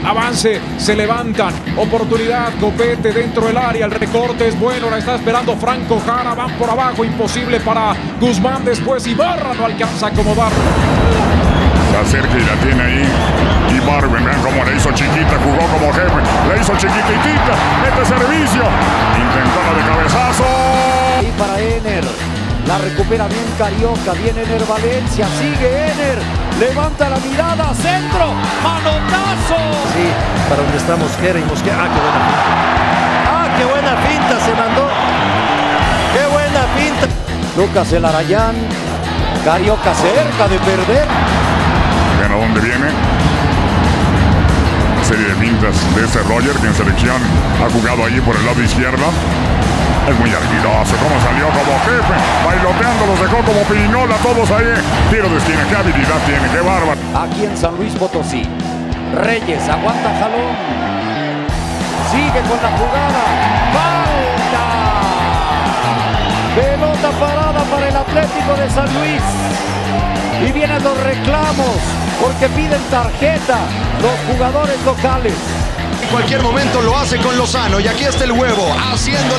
avance, se levantan, oportunidad, Copete dentro del área, el recorte es bueno, la está esperando Franco Jara, van por abajo, imposible para Guzmán después, Ibarra no alcanza a acomodar. Se acerca y la tiene ahí Ibargüen, vean cómo le hizo chiquita, jugó como jefe, le hizo chiquititita, mete servicio, intentando de cabezazo. Y para Ener, la recupera bien Carioca, viene Ener Valencia, sigue Ener, levanta la mirada, centro, manotazo. Sí, para donde está Mosquera y Mosquera, qué buena finta se mandó, qué buena finta. Lucas El Arayán, Carioca cerca de perder. Vean a dónde viene. Serie de pintas de ese Roger que en selección ha jugado ahí por el lado izquierdo. Es muy habilidoso, como salió como jefe, bailoteando, los dejó como pirinola, todos ahí. Tiro de esquina, qué habilidad tiene, qué bárbaro. Aquí en San Luis Potosí, Reyes aguanta jalón, sigue con la jugada, falta, pelota parada para el Atlético de San Luis. Y vienen los reclamos porque piden tarjeta los jugadores locales. En cualquier momento lo hace con Lozano y aquí está el huevo haciendo